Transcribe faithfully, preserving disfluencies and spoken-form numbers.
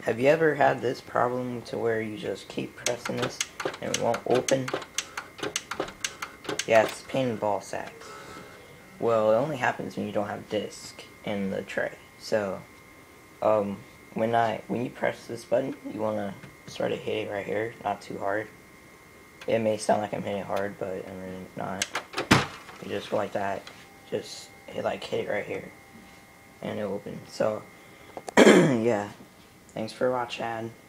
Have you ever had this problem to where you just keep pressing this and it won't open? Yeah, it's a pain in the ball sack. Well, it only happens when you don't have disk in the tray. So, um, when I when you press this button, you wanna sort of hit it right here, not too hard. It may sound like I'm hitting it hard, but I'm really not. You just go like that, just hit like hit it right here, and it opens. So, yeah. Thanks for watching.